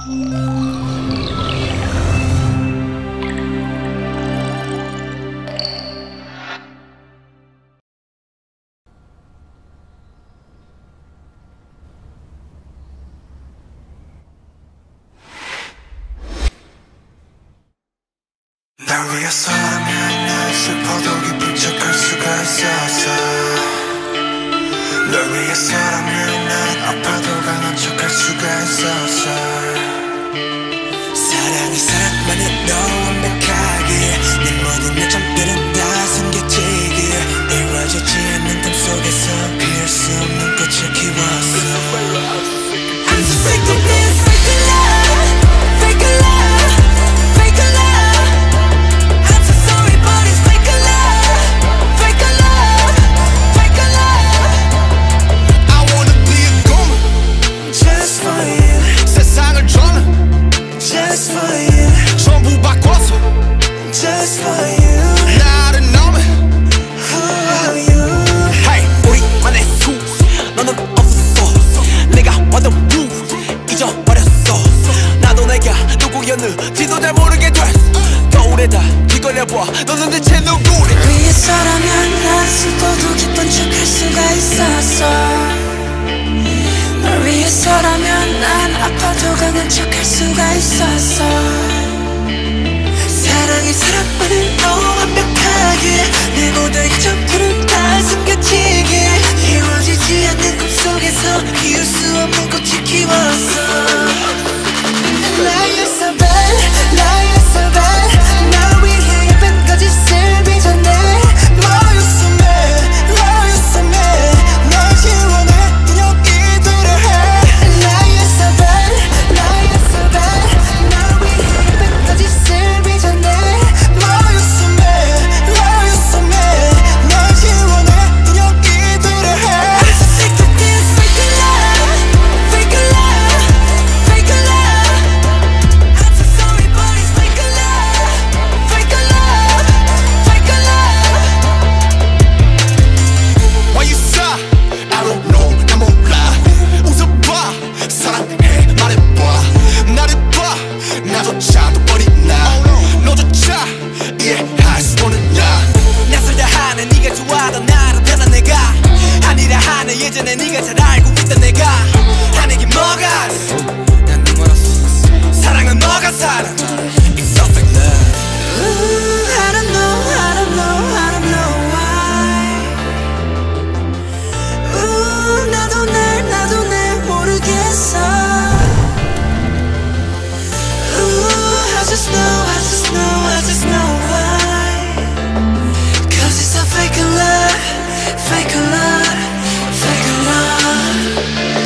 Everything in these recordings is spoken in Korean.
날 위해서라면 난 슬퍼도 기쁜 척할 수가 있었어. 널 위해서라면 난 아파도 강한 척할 수가 있었어. 사랑이 사랑만으로 완벽하게 내 모든 요점들은 다 숨겨지기에 이루어지지 않는 꿈 속에서 피할 수 없는 꽃을 키웠어. I'm so sick of this fake love, fake love, fake love. I'm so sorry but it's fake love, fake love, fake love. I wanna be a goon just for you. 세상을 저는 just for you. 전부 바꿔서 just for you. 나를 너무 who are you? Hey, 우리만의 수 너는 없었어. 내가 완전 무 잊어버렸어. 나도 내가 누구였는지도 잘 모르게 됐어. 거울에다 뒤걸려봐 너는 대체 누구래? 위해서라면 난 슬퍼도 기쁜 척할 수가 있었어. 널 위해서라면 난 아파도 강한 척할 수가 있었어. 사랑이 사랑만으로 완벽하게 내 모든 이점들은 다 숨겨지게 이루어지지 않는 꿈속에서 피울 수 없는 꽃을 키웠어. Lie so bad, lie so bad. 날 위해 예쁜 거짓을 빚어내. Love you so bad, love you so bad. 널 지워내 그냥 이대로 해. Lie so bad, lie so bad. 날 위해 예쁜 거짓을 빚어내. Love you so bad, love you so bad. 널 지워내 그냥 이대로 해. I'm so sick of this fake love, fake love, fake love. I'm so sorry but it's fake love, fake love, fake love. Why you sigh? I don't know 나 몰라. 웃어봐 사랑해 말해봐. 나를 봐 나조차도 버리나. 너조차 이해할 수 없는 나. 낯설다 하는 네가 좋아하던 나로 변한 내가 아니라 하는 예전에 네가 잘 알고 있던 내가 하는 게 뭐가 난 멀었어. 사랑은 뭐가 사랑 It's so fake love. Ooh, I don't know, I don't know, I don't know why. Ooh, 나도 날 모르겠어. Ooh, I just know, I just know, I just know why. Cause it's a fake love, fake love, fake love.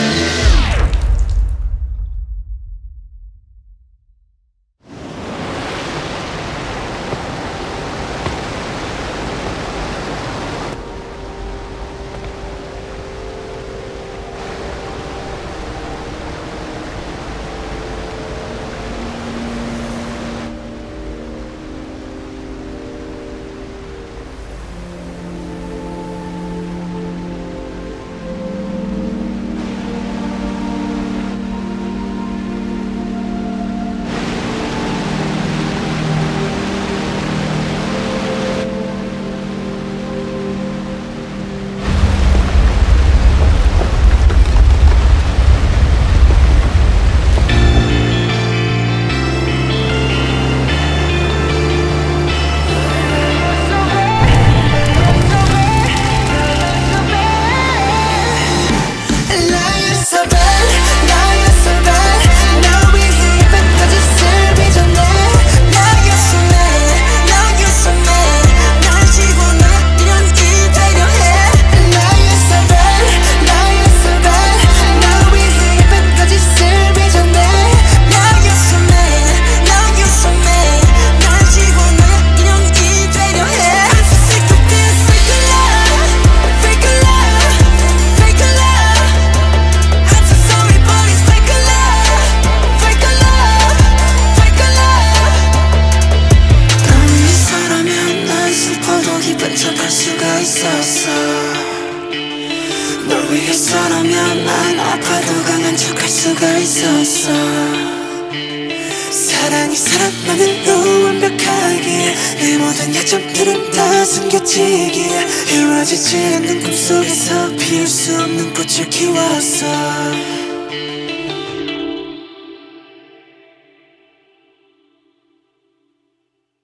Lie so bad, lie so bad. 날 위해 예쁜 거짓을 빚어내. Lie so mad, lie so mad. 날 지워내 그냥 이대로 해. Lie so bad, lie so bad. 날 위해 예쁜 거짓을 빚어내. Lie so mad, lie so mad. 날 지워내 그냥 이대로 해. I'm so sick of this fake love, fake love, fake love. I'm so sorry but it's fake love, fake love, fake love. 널 위해서라면 난 슬퍼도 기쁜 척할 수가 있었어. 널 위해서라면 난 아파도 강한 척할 수가 있었어. 숨겨지게 이루어지지 않는 꿈속에서 피울 수 없는 꽃을 키웠어